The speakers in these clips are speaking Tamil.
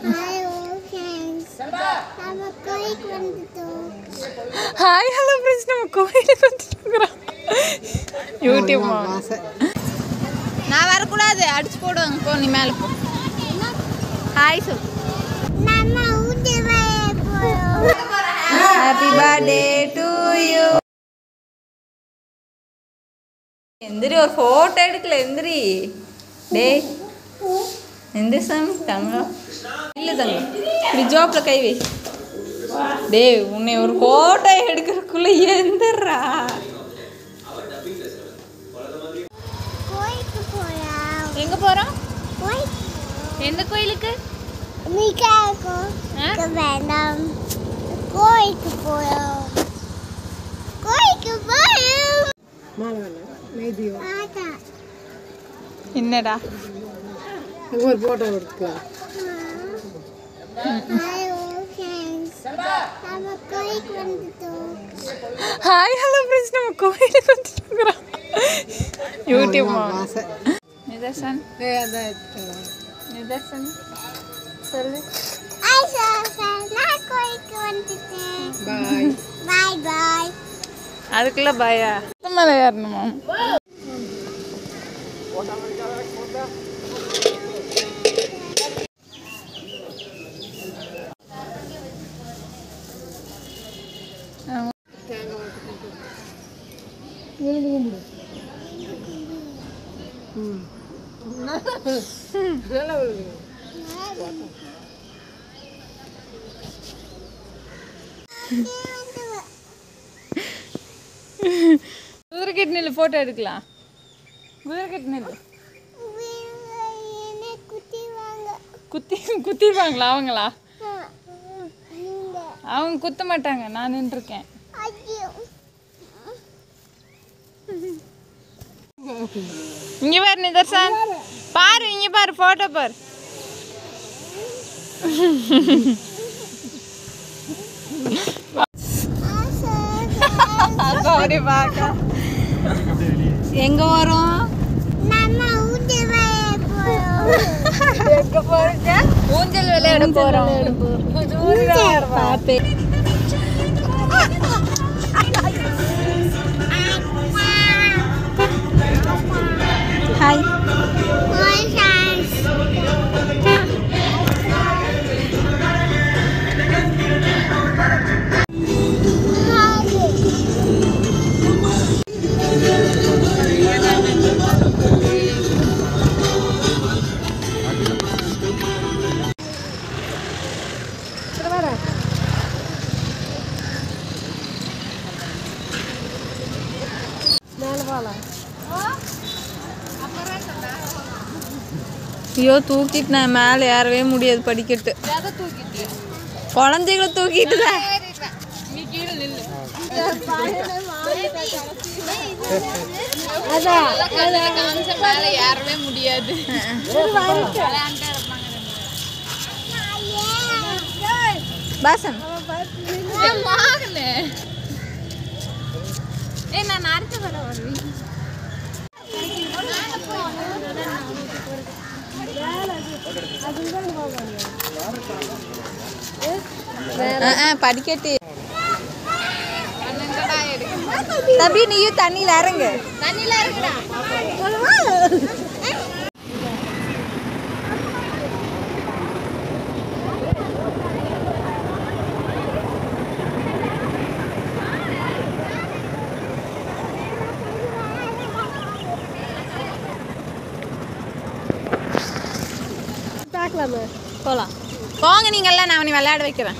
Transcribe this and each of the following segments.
Hi, hello friends. நம்ம கோயிலுக்கு வந்துட்டோம். YouTube நான் வர கூடாது. அடிச்சு போடுவாங்க. போ நீ மேல போ. ஹாய் சொல். நம்ம ஊட்டி போறோம். Happy birthday to you. எந்திரி ஒரு போட்டோ எடுக்கல எந்திரி. டேய். எந்திரி சாமி தங்கம். இல்ல தங்கம். இப்படி ஜோப்ல கை வை. டேய் உன்னை ஒரு போட்டோ எடுக்கிறதுக்குள்ள எந்திரா. கோயிலுக்கு போறோம். எங்க போறோம்? எந்த கோயிலுக்கு? மீகாக்கு. வேண்டாம். கோயிலுக்கு போறோம். கோயிலுக்கு போறோம். மேதியோ. என்னடா? ஒரு போட்டோ எடுக்கலாம். ஹாய் ஹலோ ஃப்ரெண்ட்ஸ் நம்ம கோயிலுக்கு வந்துட்டோம். யூடியூப் நிதர்சன் நிதர்சன் சொல்லு. ஹாய் சார் நான் கோயிலுக்கு வந்துட்டேன். பாய் பாய் பாய். அதுக்குள்ள பாயா? மேல ஏறணுமா? குதிரைக்கிட்ட நில்லு போட்டோ எடுக்கலாம். குதிரைக்கிட்ட நில்லு. குத்திடுவாங்களா அவங்களா? அவங்க குத்த மாட்டாங்க. நான் நின்றுருக்கேன். இங்க பாரு நிதர்சன் பாரு. இங்க பாரு போட்டோ பாரு. எங்க வரோம்? ஊஞ்சல் விளையாட போறோம். ஹாய் ஐயோ தூக்கிட்டு நான் மேலே ஏறவே முடியாது. படிக்கட்டு குழந்தைகளை தூக்கிட்டு தான். மேலே ஏறவே முடியாது. பாசன் நான் அரைச்ச வர வருவேன். படிக்கட்டு தம்பி நீயும் தண்ணியில இறங்கு. தண்ணியில இறங்குடா. போலாம் போங்க நீங்கள்லாம். நான் உன்னை விளையாட வைக்கிறேன்.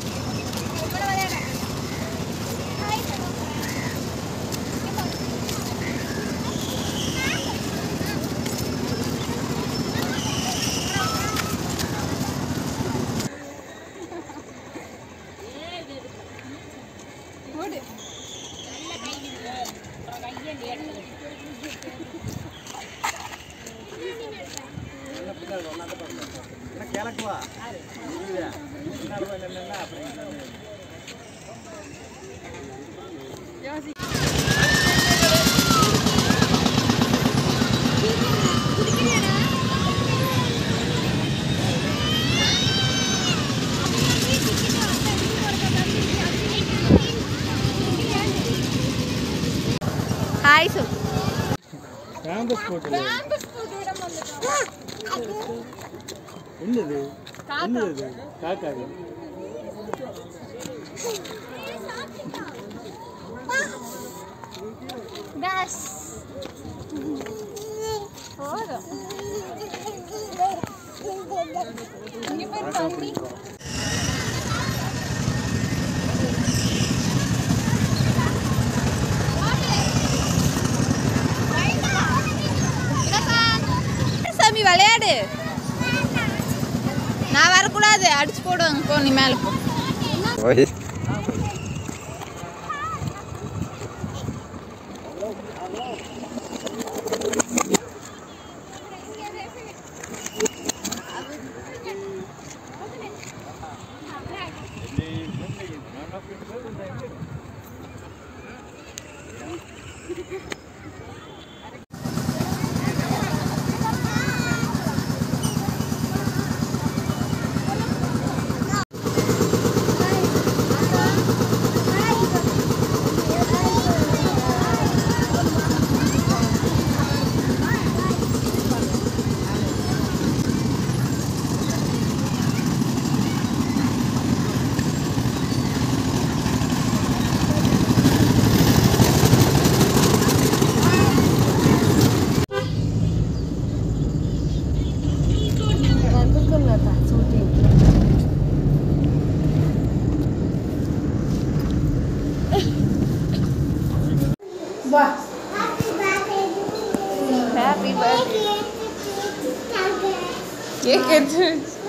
கேம்பஸ் போட்டு என்னது என்னது காக்காது Gas. போதும். இங்க பாரு தண்ணி. சாமி விளையாடு. நான் வரக்கூடாது, அடிச்சு போடுவாங்க. போ நீ மேலே போ. Happy birthday. Cake எடுத்து.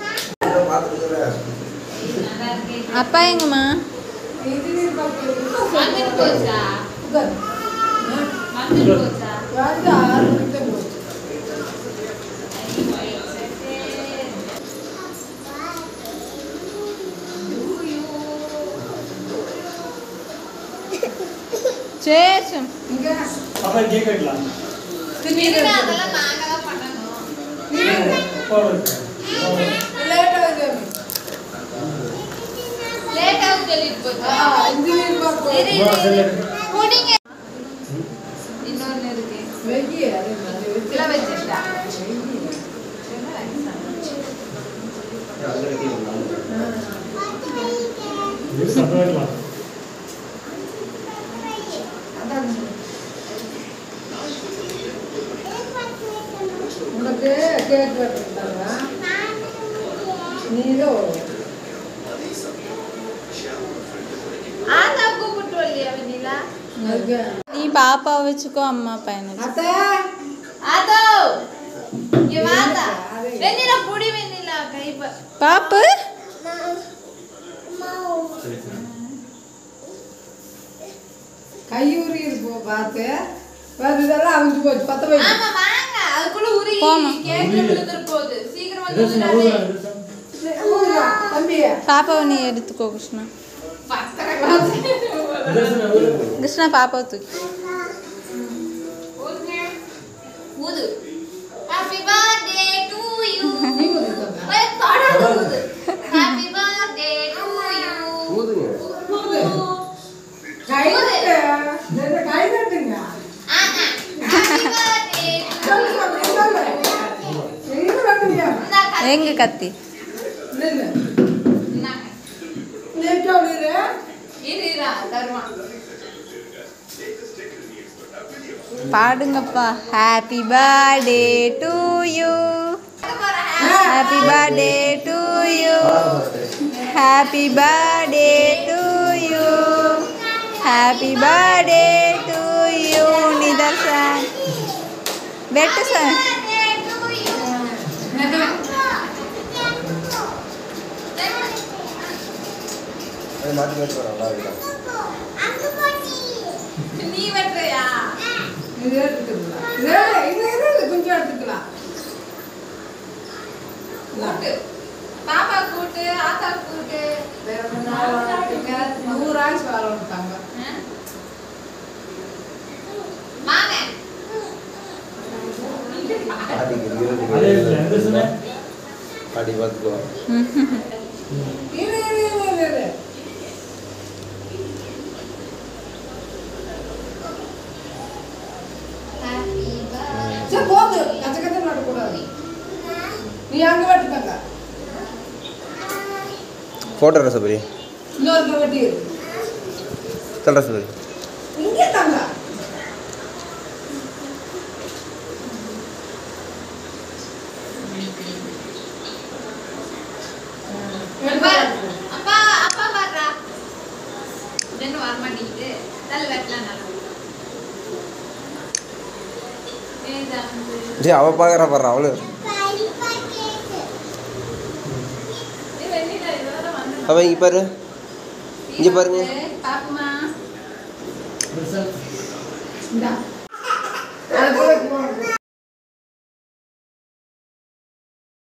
அப்பா எங்கம்மா? வந்துட்டு போச்சா? வந்துட்டு போச்சா? சேச்சு இங்க அப்பா கேக் வெட்டலாம். திரும்ப அதெல்லாம் நாங்க தான் பண்ணனும். லேட் ஆகுது. லேட் ஆகுது சொல்லிட்டு போச்சா? இன்ஜினியர் பாப்போம். புடிங்க. இன்னொன்னு இருக்கு. வெஜி அது வெஜில வெச்சிட்டா. இது சாப்பிடலாம். உனக்கு கேக் வெட்டுறாங்க நீரோ ஆதா கூப்பிட்டு வரலையா வெண்ணிலா? நீ பாப்பா வச்சுக்கோ, அம்மா பையனை அத்தை ஆதோ இங்க வாடா. வெண்ணிலா புடி வெண்ணிலா கை பாப்பு. கையூறி இருக்கும் பார்த்து இதெல்லாம் அவிஞ்சு போச்சு 10 வயசு. ஆமா வாங்க, அதுக்குள்ள உருகி கேக் விழுந்துற போகுது. சீக்கிரம் வந்து தம்பி பாப்பாவை நீ எடுத்துக்கோ கிருஷ்ணா. கிருஷ்ணா பாப்பாவை தூக்கி ஊது. Happy birthday to you. போய் தொடாத ஊது. Happy birthday to you. ஊதுங்க. கை தட்டுங்க. ஹேப்பி பர்த்டே எங்க கத்தி பாடுங்கப்பா. Happy birthday to you. Happy birthday to you. Happy birthday to you. Happy birthday to you. Nitharsan வெட்டு சார். மாத்தி மாத்தி வரலாம். நீ வெட்றியா? இது கொஞ்சம் எடுத்துக்கலாம். பாப்பா கூட்டு, ஆத்தா கூட்டு. 100 ஆயிரம் வாழ விட்டாங்க. வாங்க. அடி பார்த்துக்கோ. ஃபோட்டோ ட்ரெஸ் பரி இன்னொரு வெட்டி தல் ட்ரெஸ் பரி இங்கே தாங்க அப்பா அப்பா பாருடா என்ன வர மாட்டேங்குது தலை வெட்டலாம் நல்லா ஜி அவ பார்க்குறா பாரு அவளு அவ இங்கே பாரு இங்கே பாருங்க பாப்புமா இந்தா அது போய்